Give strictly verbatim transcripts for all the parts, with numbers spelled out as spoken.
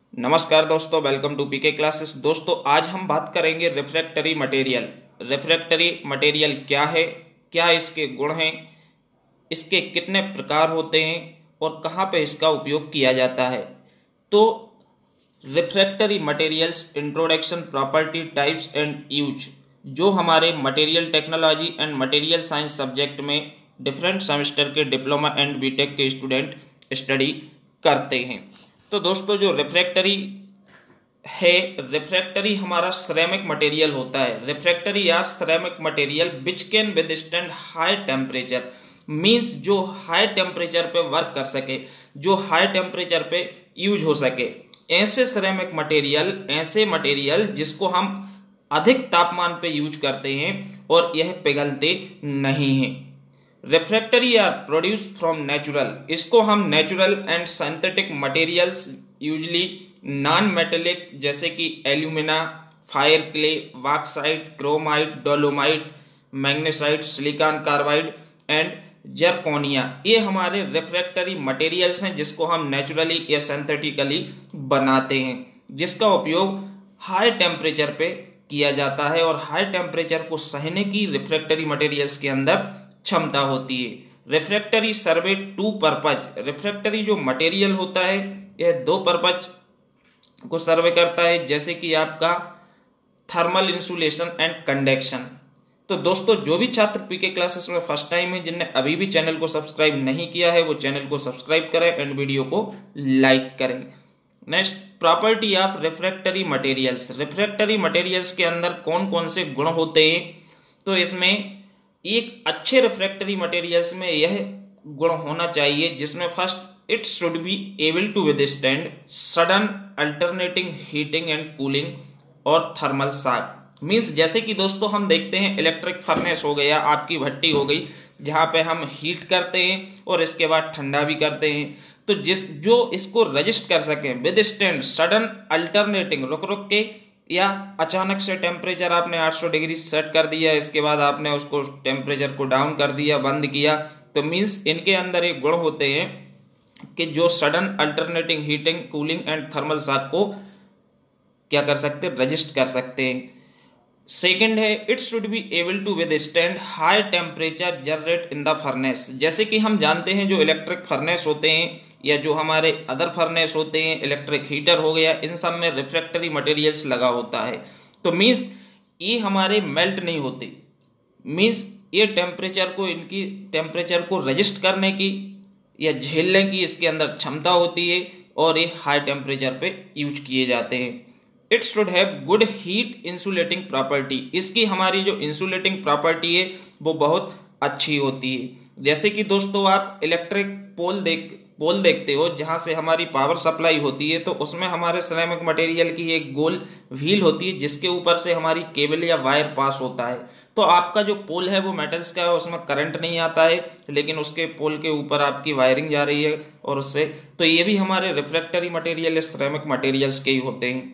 नमस्कार दोस्तों, welcome to PK classes. दोस्तों आज हम बात करेंगे रिफ्रैक्टरी मटेरियल। रिफ्रैक्टरी मटेरियल क्या है, क्या इसके गुण हैं, इसके कितने प्रकार होते हैं और कहाँ पे इसका उपयोग किया जाता है। तो refractory materials introduction, property, types and use, जो हमारे material technology and material science subject में डिफरेंट सेमेस्टर के डिप्लोमा एंड बीटेक के स्टूडेंट स्टडी करते हैं। तो दोस्तों जो रिफ्रैक्टरी है, रिफ्रैक्टरी हमारा सिरेमिक मटेरियल होता है। रिफ्रैक्टरी या ceramic material which can withstand high temperature, means जो हाई टेम्परेचर पे वर्क कर सके, जो हाई टेम्परेचर पे यूज हो सके। ऐसे सिरेमिक मटेरियल, ऐसे मटेरियल जिसको हम अधिक तापमान पे यूज करते हैं और यह पिघलते नहीं हैं। Refractory are produce from natural, इसको हम natural and synthetic materials usually non metallic जैसे कि alumina, fire clay, bauxite, chromite, dolomite, magnesite, silicon carbide and zirconia, ये हमारे रिफ्रैक्टरी मटेरियल्स हैं जिसको हम नेचुरली या सिंथेटिकली बनाते हैं, जिसका उपयोग हाई टेम्परेचर पे किया जाता है और हाई टेम्परेचर को सहने की रिफ्रैक्टरी मटेरियल्स के अंदर क्षमता होती है। Refractory serve two purpose, refractory जो मटेरियल होता है यह दो पर्पज को सर्वे करता है, जैसे कि आपका थर्मल इंसुलेशन एंड कंडक्शन। तो दोस्तों जो भी छात्र पीके क्लासेस में फर्स्ट टाइम है, जिनने अभी भी चैनल को सब्सक्राइब नहीं किया है, वो चैनल को सब्सक्राइब करें एंड वीडियो को लाइक करें। Next, property of refractory materials. Refractory materials के अंदर कौन कौन से गुण होते हैं? तो इसमें एक अच्छे रिफ्रैक्टरी मटेरियल्स में यह गुण होना चाहिए जिसमें first, it should be able to withstand sudden alternating heating and cooling और थर्मल शॉक। मींस जैसे कि दोस्तों हम देखते हैं इलेक्ट्रिक फर्नेस हो गया, आपकी भट्टी हो गई, जहां पे हम हीट करते हैं और इसके बाद ठंडा भी करते हैं। तो जिस जो इसको रजिस्ट कर सके, विदस्टैंड सडन अल्टरनेटिंग, रुक रुक के या अचानक से टेम्परेचर आपने आठ सौ डिग्री सेट कर दिया, इसके बाद आपने उसको टेम्परेचर को डाउन कर दिया, बंद किया, तो मींस इनके अंदर एक गुण होते हैं कि जो sudden alternating heating, cooling and thermal shock को क्या कर सकते हैं, रजिस्ट कर सकते हैं। सेकेंड है, it should be able to withstand high temperature generate in the furnace. जैसे कि हम जानते हैं जो इलेक्ट्रिक फर्नेस होते हैं या जो हमारे अदर फर्नेस होते हैं, इलेक्ट्रिक हीटर हो गया, इन सब में रिफ्रैक्टरी मटेरियल्स लगा होता है। तो मींस ये हमारे मेल्ट नहीं होते, मींस ये टेम्परेचर को, इनकी टेम्परेचर को रजिस्ट करने की या झेलने की इसके अंदर क्षमता होती है और ये हाई टेम्परेचर पे यूज किए जाते हैं। It should have good heat insulating property, इसकी हमारी जो इंसुलेटिंग प्रॉपर्टी है वो बहुत अच्छी होती है। जैसे कि दोस्तों आप इलेक्ट्रिक पोल देख पोल देखते हो जहां से हमारी पावर सप्लाई होती है, तो उसमें हमारे सिरेमिक मटेरियल की एक गोल व्हील होती है जिसके ऊपर से हमारी केबल या वायर पास होता है। तो आपका जो पोल है वो मेटल्स का है, उसमें करंट नहीं आता है, लेकिन उसके पोल के ऊपर आपकी वायरिंग जा रही है और उससे, तो ये भी हमारे रिफ्रैक्टरी मटेरियल या सिरेमिक मटेरियल्स के ही होते हैं।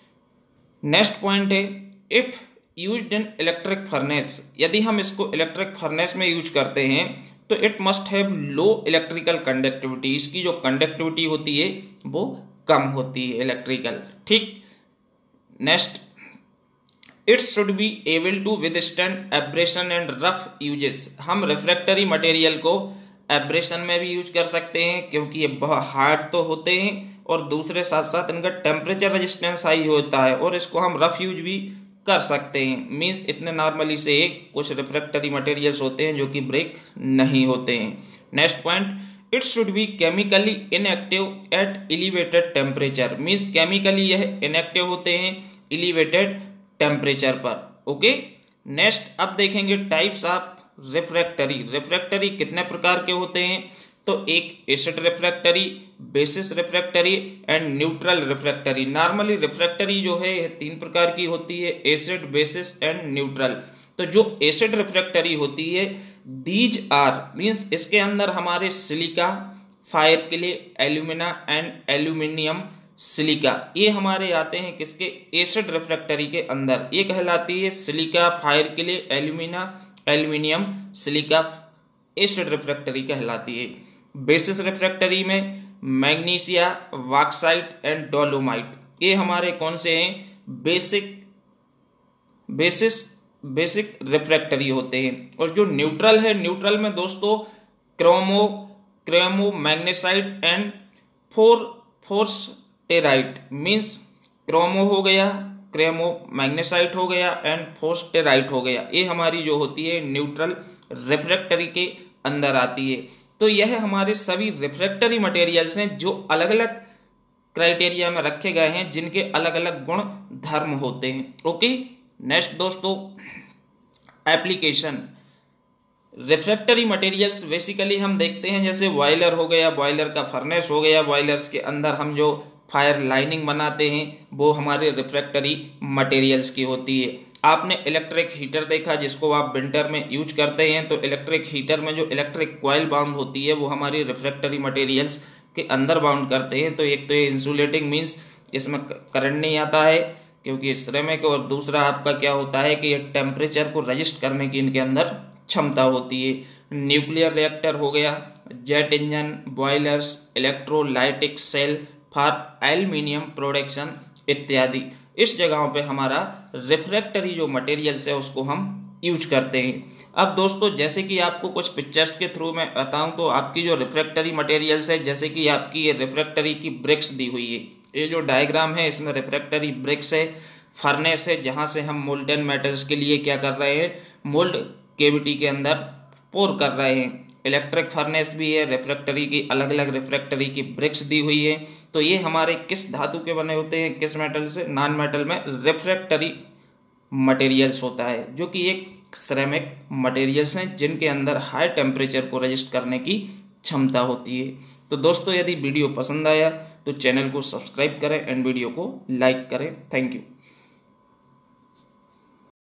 नेक्स्ट पॉइंट है, if used in electric furnace, यदि हम इसको इलेक्ट्रिक फर्नेस में यूज करते हैं तो it must have low electrical conductivity, इसकी जो कंडक्टिविटी होती है वो कम होती है इलेक्ट्रिकल, ठीक। Next, it should be able to withstand abrasion and rough uses. हम रिफ्रैक्टरी मटेरियल को एब्रेशन में भी यूज कर सकते हैं क्योंकि ये बहुत हार्ड तो होते हैं और दूसरे साथ साथ इनका टेम्परेचर रेजिस्टेंस हाई होता है, और इसको हम रफ यूज भी कर सकते हैं। मींस इतने नॉर्मली से कुछ रिफ्रैक्टरी मटेरियल्स होते हैं जो कि ब्रेक नहीं होते हैं। Next point, it should be chemically inactive at elevated temperature, means chemically यह इनएक्टिव होते हैं एलिवेटेड टेम्परेचर पर। ओके, नेक्स्ट अब देखेंगे टाइप्स ऑफ रिफ्रैक्टरी। रिफ्रैक्टरी कितने प्रकार के होते हैं? तो एक acid refractory, basis refractory and neutral refractory. Normally refractory जो है यह तीन प्रकार की होती है, एसिड, बेसिस एंड न्यूट्रल। तो जो एसिड रिफ्रैक्टरी होती है, दीज आर, मींस इसके अंदर हमारे सिलिका, फायर के लिए एल्यूमिना एंड एल्यूमिनियम सिलिका, ये हमारे आते हैं किसके, एसिड रिफ्रैक्टरी के अंदर। ये कहलाती है सिलिका, फायर के लिए alumina, aluminium, silica, acid refractory कहलाती है। बेसिस रिफ्रैक्टरी में मैग्नीशिया, बॉक्साइट एंड डोलोमाइट। ये हमारे कौन से हैं? बेसिक बेसिस बेसिक रिफ्रैक्टरी होते हैं। और जो न्यूट्रल है, न्यूट्रल में दोस्तों chromo chromo magnesite and for forsterite means chromo हो गया, क्रेमो मैग्नेसाइट हो गया एंड फोर्सटेराइट हो गया। ये हमारी जो होती है न्यूट्रल रिफ्रैक्टरी के अंदर आती है। तो यह हमारे सभी रिफ्रैक्टरी मटेरियल्स हैं जो अलग अलग क्राइटेरिया में रखे गए हैं, जिनके अलग अलग गुण धर्म होते हैं। ओके, नेक्स्ट दोस्तों, एप्लीकेशन। रिफ्रैक्टरी मटेरियल्स बेसिकली हम देखते हैं जैसे बॉयलर हो गया, बॉयलर का फर्नेस हो गया, बॉयलर्स के अंदर हम जो फायर लाइनिंग बनाते हैं वो हमारे रिफ्रैक्टरी मटेरियल्स की होती है। आपने इलेक्ट्रिक हीटर देखा जिसको आप विंटर में यूज करते हैं, तो इलेक्ट्रिक हीटर में जो इलेक्ट्रिक कॉइल बाउंड होती है वो हमारी रिफ्रैक्टरी मटेरियल्स के अंदर बाउंड करते हैं। तो एक तो ये इंसुलेटिंग मीन्स इसमें करंट नहीं आता है क्योंकि सिरेमिक, और दूसरा आपका क्या होता है कि ये टेम्परेचर को रजिस्ट करने की इनके अंदर क्षमता होती है। न्यूक्लियर रिएक्टर हो गया, jet engine, boilers, electrolytic cell for aluminium production इत्यादि, इस जगहों पे हमारा रिफ्रैक्टरी जो मटेरियल्स है उसको हम यूज करते हैं। अब दोस्तों जैसे कि आपको कुछ पिक्चर्स के थ्रू मैं बताऊं तो आपकी जो रिफ्रैक्टरी मटेरियल्स है, जैसे कि आपकी ये रिफ्रैक्टरी की ब्रिक्स दी हुई है, ये जो डायग्राम है इसमें रिफ्रैक्टरी ब्रिक्स है, फर्नेस है जहां से हम मोल्टन मेटल्स के लिए क्या कर रहे हैं, मोल्ड केविटी के अंदर पोर कर रहे हैं। इलेक्ट्रिक फर्नेस भी है, रिफ्रैक्टरी की अलग अलग रिफ्रैक्टरी की ब्रिक्स दी हुई है। तो ये हमारे किस धातु के बने होते हैं, किस मेटल से? नॉन मेटल में रिफ्रैक्टरी मटेरियल्स होता है, जो कि एक सिरेमिक मटेरियल्स हैं जिनके अंदर हाई टेम्परेचर को रजिस्ट करने की क्षमता होती है। तो दोस्तों यदि वीडियो पसंद आया तो चैनल को सब्सक्राइब करें एंड वीडियो को लाइक करें। Thank you.